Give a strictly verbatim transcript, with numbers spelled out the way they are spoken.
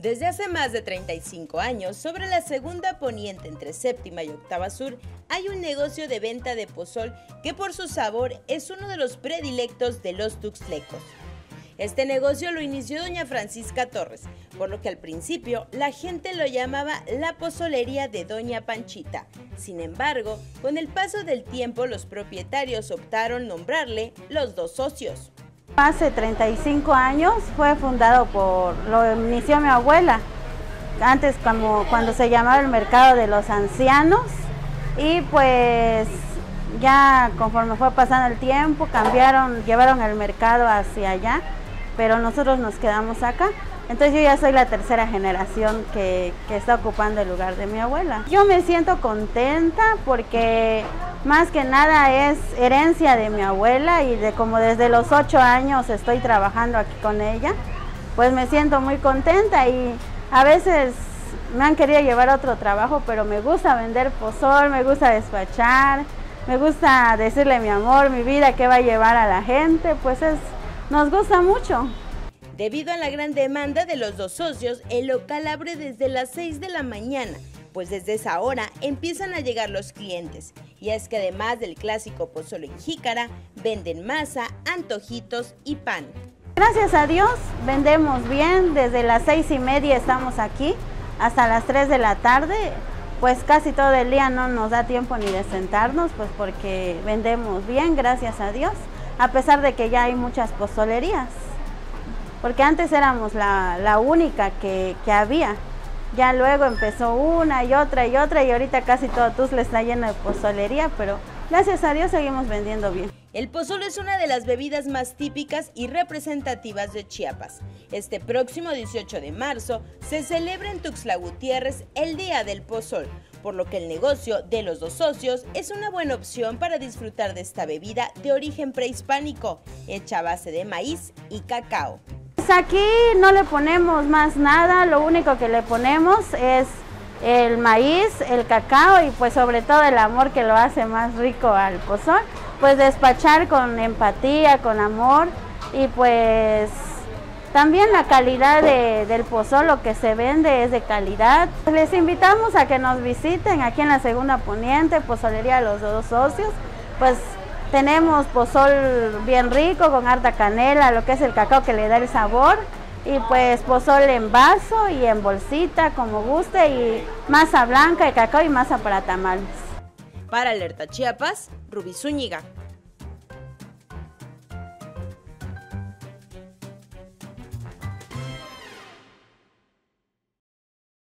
Desde hace más de treinta y cinco años, sobre la segunda poniente entre séptima y octava sur, hay un negocio de venta de pozol que por su sabor es uno de los predilectos de los tuxtlecos. Este negocio lo inició doña Francisca Torres, por lo que al principio la gente lo llamaba la pozolería de doña Panchita. Sin embargo, con el paso del tiempo los propietarios optaron nombrarle Los Dos Socios. Hace treinta y cinco años fue fundado por, lo inició mi abuela, antes como cuando se llamaba el mercado de los ancianos, y pues ya conforme fue pasando el tiempo cambiaron, llevaron el mercado hacia allá, pero nosotros nos quedamos acá. Entonces yo ya soy la tercera generación que, que está ocupando el lugar de mi abuela. Yo me siento contenta porque más que nada es herencia de mi abuela y de como desde los ocho años estoy trabajando aquí con ella, pues me siento muy contenta y a veces me han querido llevar a otro trabajo, pero me gusta vender pozol, me gusta despachar, me gusta decirle mi amor, mi vida, qué va a llevar a la gente, pues es, nos gusta mucho. Debido a la gran demanda de Los Dos Socios, el local abre desde las seis de la mañana, pues desde esa hora empiezan a llegar los clientes. Y es que además del clásico pozole en jícara, venden masa, antojitos y pan. Gracias a Dios vendemos bien, desde las seis y media estamos aquí hasta las tres de la tarde, pues casi todo el día no nos da tiempo ni de sentarnos, pues porque vendemos bien, gracias a Dios, a pesar de que ya hay muchas pozolerías. Porque antes éramos la, la única que, que había, ya luego empezó una y otra y otra y ahorita casi todo Tuxtla está lleno de pozolería, pero gracias a Dios seguimos vendiendo bien. El pozol es una de las bebidas más típicas y representativas de Chiapas. Este próximo dieciocho de marzo se celebra en Tuxtla Gutiérrez el Día del Pozol, por lo que el negocio de Los Dos Socios es una buena opción para disfrutar de esta bebida de origen prehispánico, hecha a base de maíz y cacao. Aquí no le ponemos más nada, lo único que le ponemos es el maíz, el cacao y pues sobre todo el amor que lo hace más rico al pozol. Pues despachar con empatía, con amor y pues también la calidad de, del pozol, lo que se vende es de calidad. Les invitamos a que nos visiten aquí en la segunda poniente, Pozolería Los Dos Socios. Pues tenemos pozol bien rico con harta canela, lo que es el cacao que le da el sabor, y pues pozol en vaso y en bolsita como guste, y masa blanca de cacao y masa para tamales. Para Alerta Chiapas, Rubí Zúñiga.